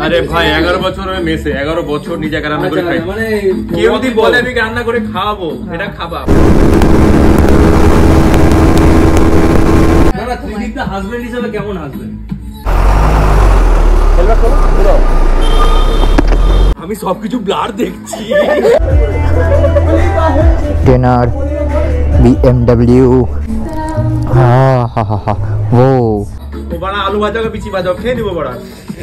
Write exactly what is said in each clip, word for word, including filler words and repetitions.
আরে ভাই এগারো বছর আমি মেসে এগারো বছর নিজে রান্না করে খাই। মানে কেউ যদি বলে আমি রান্না করে খাওয়াবো এটা খাবা না। ত্রিদীপ দা হাজবেন্ড হিসেবে কেমন হাজবেন্ড? আমি সবকিছু ব্লার দেখছি। टेनर बी एम डब्ल्यू हाँ हाँ हाँ हाँ वो वो बड़ा आलू भाजा का पीछे भाजा खेल वो बड़ा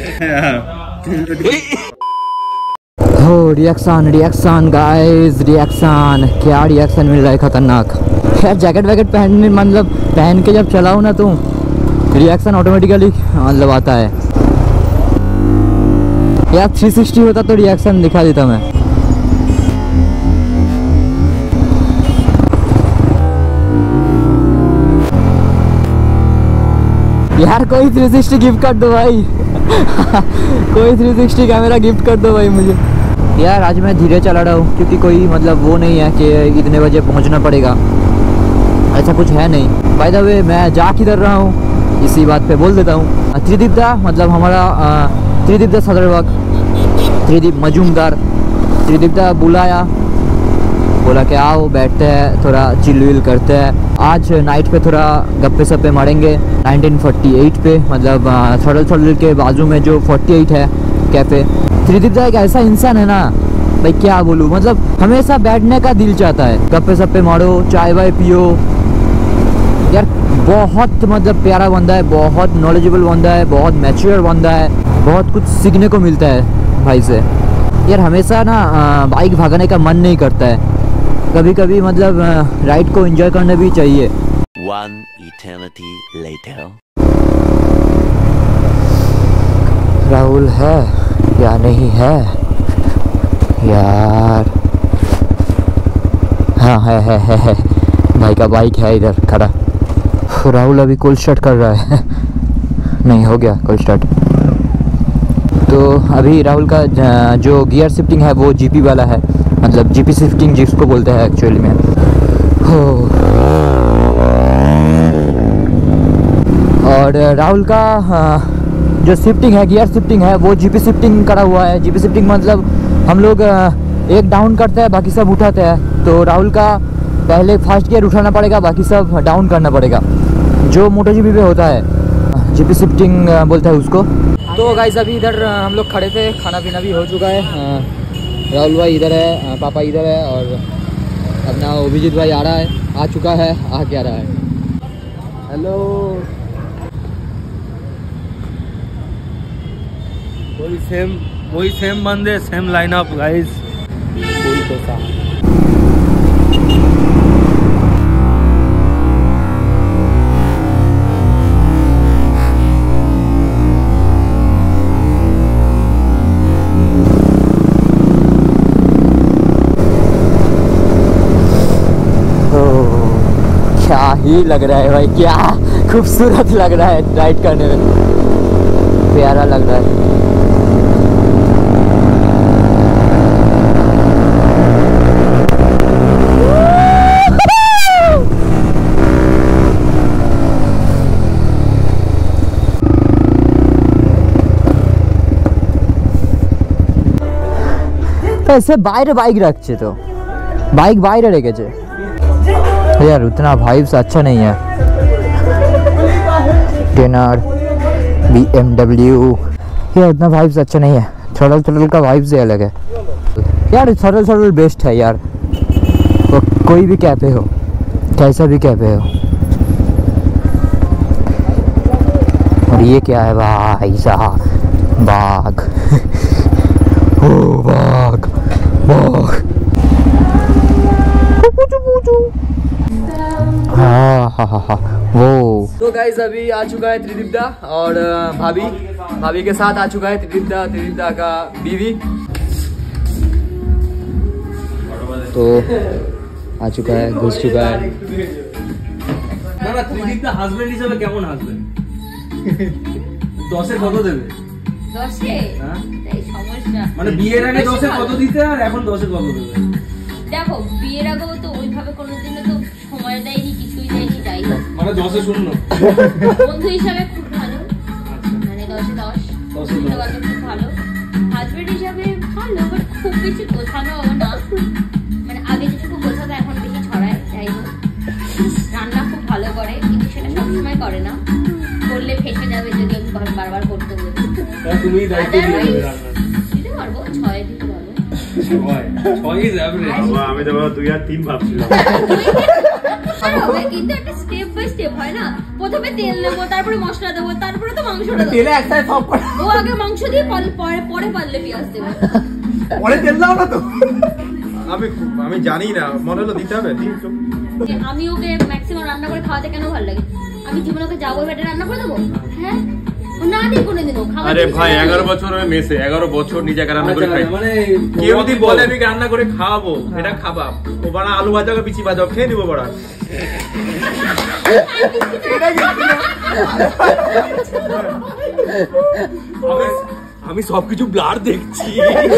हो रिएक्शन रिएक्शन गाइस रिएक्शन क्या रिएक्शन मिल रहा है खतरनाक यार। जैकेट वैकेट पहनने मतलब पहन के जब चलाओ ना तो रिएक्शन ऑटोमेटिकली मतलब आता है यार। थ्री सिक्सटी होता तो रिएक्शन दिखा देता मैं। यार कोई थ्री सिक्सटी गिफ्ट कर दो भाई कोई थ्री सिक्सटी कैमरा गिफ्ट कर दो भाई मुझे। यार आज मैं धीरे चला रहा हूँ क्योंकि कोई मतलब वो नहीं है कि इतने बजे पहुँचना पड़ेगा, ऐसा कुछ है नहीं। बाय द वे मैं जा किधर रहा हूँ इसी बात पे बोल देता हूँ। त्रिदीप दा मतलब हमारा त्रिदीप दा सदरबाग त्रिदीप मजूमदार त्रिदीप दा बुलाया, बोला कि आओ बैठते हैं थोड़ा चिल विल करते हैं। आज नाइट पे थोड़ा गप्पे सप्पे मारेंगे नाइनटीन फोर्टी एट पे, मतलब थर्डल थर्डल के बाजू में जो फोर्टी एट है कैफ़े। त्रिदीप दा एक ऐसा इंसान है ना भाई क्या बोलूँ, मतलब हमेशा बैठने का दिल चाहता है, गप्पे सप्पे मारो चाय वाय पियो। यार बहुत मतलब प्यारा बंदा है, बहुत नॉलेजेबल बंदा है, बहुत मैच्योर बंदा है, बहुत कुछ सीखने को मिलता है भाई से। यार हमेशा ना बाइक भागने का मन नहीं करता है, कभी कभी मतलब राइड को एंजॉय करना भी चाहिए। One eternity later. राहुल है या नहीं है यार? हाँ है है है है भाई का बाइक है इधर खड़ा। राहुल अभी कोल्ड स्टार्ट कर रहा है नहीं हो गया कोल्ड स्टार्ट। तो अभी राहुल का जो गियर शिफ्टिंग है वो जीपी वाला है, मतलब जीपी शिफ्टिंग जिसको बोलते हैं एक्चुअली में। हो और राहुल का जो शिफ्टिंग है गियर शिफ्टिंग है वो जीपी शिफ्टिंग करा हुआ है। जीपी शिफ्टिंग मतलब हम लोग एक डाउन करते हैं बाकी सब उठाते हैं, तो राहुल का पहले फर्स्ट गियर उठाना पड़ेगा बाकी सब डाउन करना पड़ेगा, जो मोटो जीपी पे होता है जीपी शिफ्टिंग बोलते हैं उसको। तो गाइस अभी इधर हम लोग खड़े थे, खाना पीना भी हो चुका है। राहुल भाई इधर है, पापा इधर है और अपना अभिजीत भाई आ रहा है, आ चुका है, आ क्या रहा है। हेलो वही सेम वही सेम बंदे सेम लाइनअप गाइस। कोई तो सा क्या ही लग रहा है भाई, क्या खूबसूरत लग रहा है, राइड करने में प्यारा लग रहा है। ऐसे বাইরে বাইক রাখছে তো বাইক বাইরে রেখেছে यार, उतना वाइब्स अच्छा नहीं है। टेनर बी एम डब्ल्यू यार उतना वाइब्स अच्छा नहीं है, थर्डल थर्डल का वाइब्स ही अलग है यार। थर्डल थर्डल बेस्ट है यार, वो कोई भी कैफे हो कैसा भी कैफे हो। और ये क्या है भाई साहब, बाघ ओ बाघ बाघ हाँ हाँ हाँ हाँ वो। तो गाइस अभी आ चुका है त्रिदीप दा और भाभी भाभी के साथ आ चुका है त्रिदीप दा त्रिदीप दा का बीवी। तो आ चुका है, घुस चुका है। ना ना त्रिदीप दा হাজবেন্ড হিসেবে কেমন হাজবেন্ড? দশের কত দেবে? দশে? হ্যাঁ এই সমস্যা মানে বিয়ের আগে দশের কত দিতে আর এখন দশের কত দেবে? দেখো বিয়ের আগেও তো ওইভাবে কোনোদিনও তো সময় দেয়নি, কিছুই দেয়নি, যাই হোক মানে দশে শূন্য বন্ধু হিসাবে খুব ভালো, মানে দশে দশ, খুব ভালো। বেশি গোছানো না, মানে আগে যেটুকু গোছাতো এখন বেশি ছড়ায়। যাই হোক, রান্না খুব ভালো করে, কিন্তু সেটা সবসময় করে না, করলে ফেসে যাবে যদি আমি বার- বারবার করতে বলি। তুমি দায়িত্ব নিয়ে Otherwise, নেবে রান্নার। দিতে পারবো, ছয় দিতে পারবো। ছয় ছয়ই যাবে রে। বাবা, আমি তো বাবা দুই আর তিন ভাবছিলাম। আর হবে, কিন্তু একটা স্টেপ বাই স্টেপ হয় না, প্রথমে তেল দেবো, তারপরে মশলা দেবো, তারপরে তো মাংসটা দেবো। তেলে একসাথে সব করে ও আগে মাংস দিয়ে পরে পরে পরে পারলে পেঁয়াজ দেবে। পরে তেল দাও না তো। আমি আমি জানি না, মনে হলো দিতে হবে। দিন তো। যে আমি ওকে ম্যাক্সিমাম রান্না করে খাওয়াতে কেন ভালো লাগে? আমি জীবনে ওকে যাবো বেটে রান্না করে দেবো? হ্যাঁ, ও না দিয়ে কোনোদিন ও খাবার আরে দিয়েছে ভাই, না। এগারো বছর আমি মেসে, এগারো বছর নিজে একা রান্না করে খাই। মানে কেউ যদি বলে আমি রান্না করে খাওয়াবো, এটা খাবা, ও বানা আলু ভাজা পিচি ভাজা খেয়ে নিবো বড়া। আমি সবকিছু ব্লার দেখছি।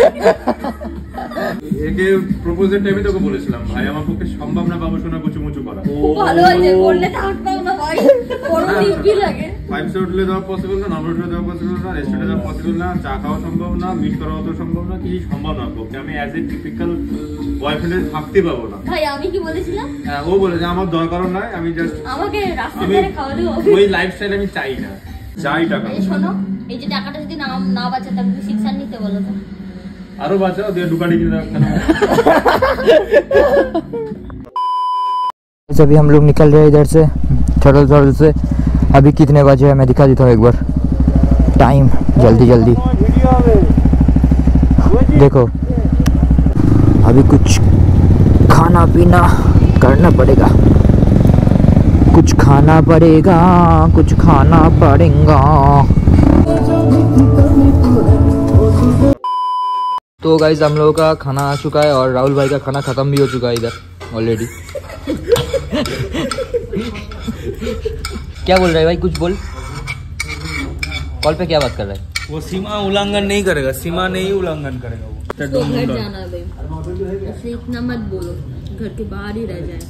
একে প্রপোজের টাইমে তোকে বলেছিলাম, ভাই আমার পক্ষে সম্ভব না বাবু সোনা কুচু মুচু করা। খুব ভালো হয়েছে, করলে থাকতাম না ভাই, বড় নিবি লাগে। ফাইভ স্টার হোটেলে যাওয়া পসিবল না, নর্মাল হোটেলে যাওয়া পসিবল না, রেস্টুরেন্টে যাওয়া পসিবল না, চা খাওয়া সম্ভব না, মিট করা তো সম্ভব না, কিছু সম্ভব না পক্ষে। আমি অ্যাজ এ টিপিক্যাল বয়ফ্রেন্ডের থাকতে পাবো না। ভাই আমি কি বলেছিলাম? হ্যাঁ, ও বলে যে আমার দরকারও নাই, আমি জাস্ট আমাকে রাস্তা আমি ধারে খাওয়ালেও হবে। ওই লাইফস্টাইল আমি চাই না, চাই টাকা। এই শোনো, এই যে টাকাটা যদি না না বাঁচাতে, তুমি শিক্ষা নিতে বলো তো। আরো বাঁচাও, দিয়ে দুকাটি কিনে দাও। अभी हम लोग निकल रहे हैं इधर से थोड़ा थोड़ा से। अभी कितने बजे है मैं दिखा देता हूँ एक बार टाइम, जल्दी जल्दी देखो। अभी कुछ खाना पीना करना पड़ेगा, कुछ खाना पड़ेगा, कुछ खाना पड़ेगा। तो गाइस हम लोगों का खाना आ चुका है और राहुल भाई का खाना ख़त्म भी हो चुका है इधर ऑलरेडी। क्या बोल रहा है भाई, कुछ बोल। कॉल पे क्या बात कर रहा है? वो सीमा उल्लंघन नहीं करेगा, सीमा नहीं उल्लंघन करेगा वो। तो घर जाना है भाई, ऐसे इतना मत बोलो, घर के बाहर ही रह जाए।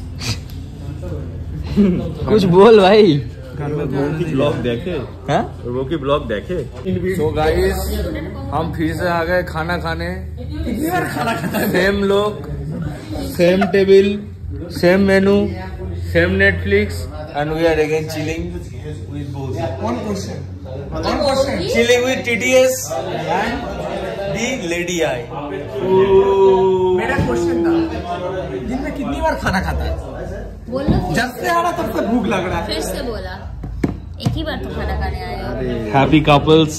कुछ बोल भाई। ब्लॉग देखे, हाँ? वो की ब्लॉग देखे। तो गाइस हम फिर से आ गए खाना खाने। सेम लोग, same table, same menu, same Netflix, and we are again chilling with both. One question. One question. Chilling with T T S and the Lady Eye. मेरा क्वेश्चन था, दिन में कितनी बार खाना खाता है? बोलो जब से आ रहा तब से भूख लग रहा है। फिर से बोला, एक ही बार तो खाना खाने आए हो। Happy couples.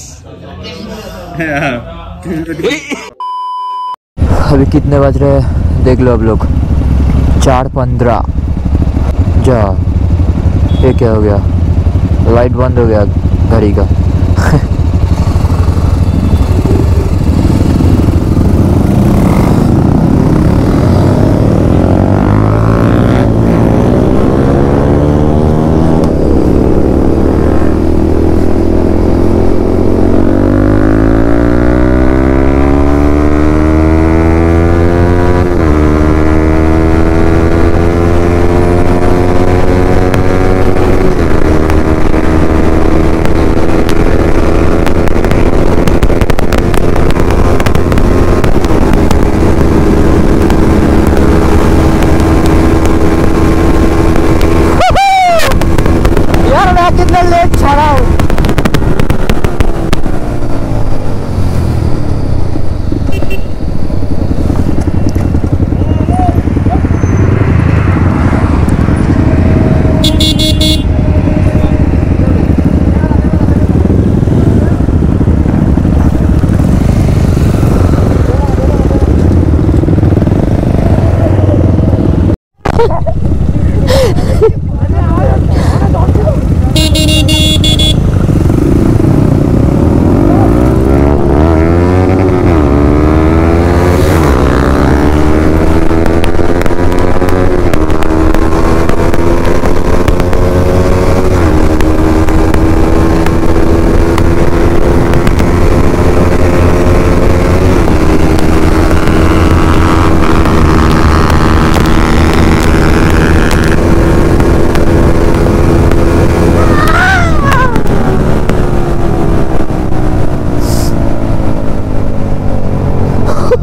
अभी कितने बज रहे हैं देख लो अब लोग, चार पंद्रह। जा, ये क्या हो गया, लाइट बंद हो गया घड़ी का।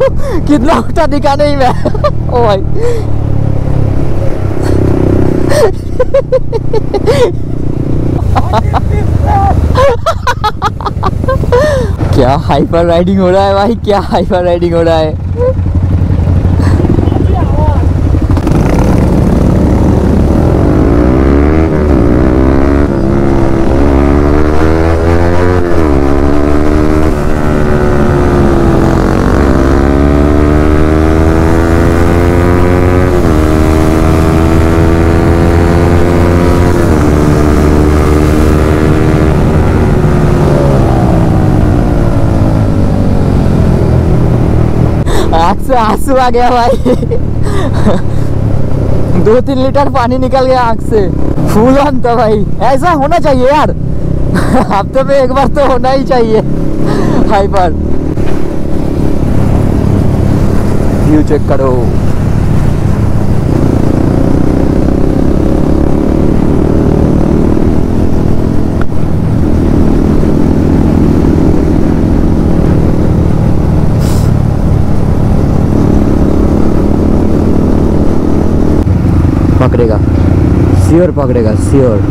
कितना उठा दिखा नहीं मैं। ओ भाई क्या हाइपर राइडिंग हो रहा है भाई, क्या हाइपर राइडिंग हो रहा है। आँख से आंसू आ गया भाई। दो तीन लीटर पानी निकल गया आँख से, फुल ऑन था भाई। ऐसा होना चाहिए यार, हफ्ते में एक बार तो होना ही चाहिए हाइपर। व्यू चेक करो। पकड़ेगा, श्योर पकड़ेगा, श्योर।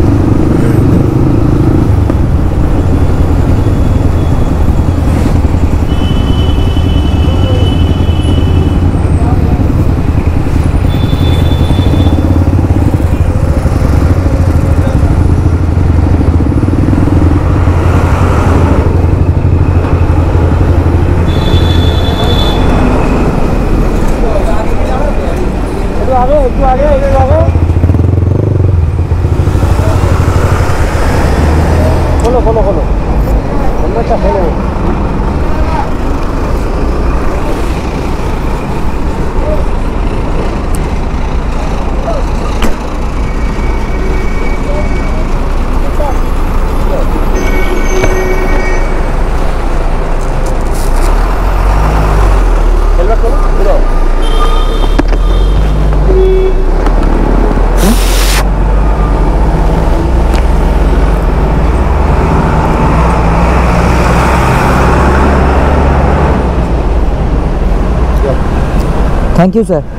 Thank you sir.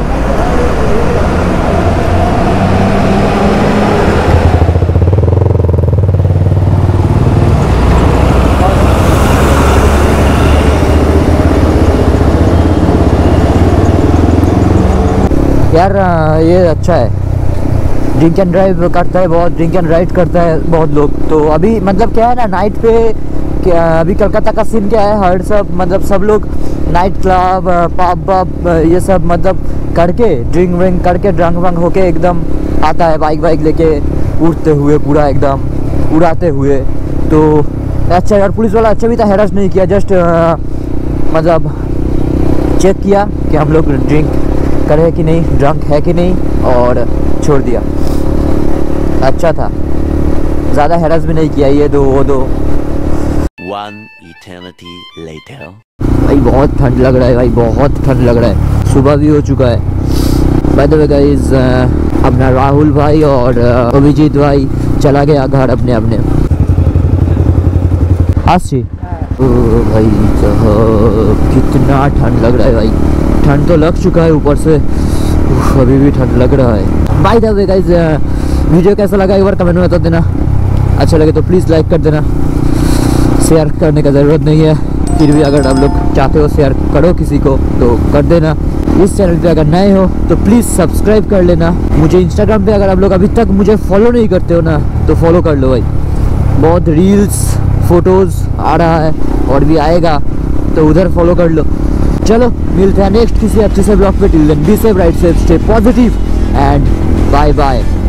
यार ये अच्छा है, ड्रिंक एंड ड्राइव करता है बहुत, ड्रिंक एंड राइड करता है बहुत लोग। तो अभी मतलब क्या है ना, नाइट पे क्या अभी कलकत्ता का सीन क्या है, हर सब मतलब सब लोग नाइट क्लब पब पब ये सब मतलब करके ड्रिंक व्रिंक करके ड्रंक व्रंक होके एकदम आता है बाइक बाइक लेके उड़ते हुए, पूरा एकदम उड़ाते हुए। तो अच्छा, और पुलिस वाला अच्छा भी था, हैरास नहीं किया, जस्ट मतलब चेक किया कि हम लोग ड्रिंक करे कि नहीं, ड्रंक है कि नहीं, और छोड़ दिया। अच्छा था, ज़्यादा हैरास भी नहीं किया। ये दो वो दो। One eternity later. भाई बहुत ठंड लग रहा है भाई, बहुत ठंड लग रहा है। सुबह भी हो चुका है। बाय द वे गाइस, अपना राहुल भाई और अभिजीत भाई चला गया घर अपने अपने। आशी ओ भाई साहब, कितना ठंड लग रहा है भाई। ठंड तो लग चुका है, ऊपर से उफ, अभी भी ठंड लग रहा है। By the way guys, video कैसा लगा एक बार कमेंट में बता देना। अच्छा लगे तो प्लीज़ लाइक कर देना, शेयर करने का ज़रूरत नहीं है, फिर भी अगर आप लोग चाहते हो शेयर करो किसी को तो कर देना। इस चैनल पे अगर नए हो तो प्लीज़ सब्सक्राइब कर लेना। मुझे इंस्टाग्राम पे अगर आप लोग अभी तक मुझे फॉलो नहीं करते हो ना तो फॉलो कर लो भाई, बहुत रील्स फोटोज़ आ रहा है और भी आएगा, तो उधर फॉलो कर लो। चलो मिलते हैं नेक्स्ट किसी अच्छे से ब्लॉग पे। Till then be safe, right safe, stay positive and bye bye.